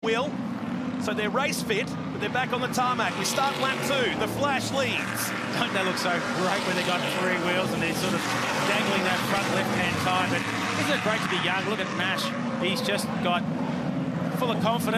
wheel, so they're race fit, but they're back on the tarmac. We start lap 2. The Flash leads. Don't they look so great when they've got 3 wheels and they're sort of dangling that front left-hand tire? But isn't it great to be young? Look at Mash. He's just got full of confidence.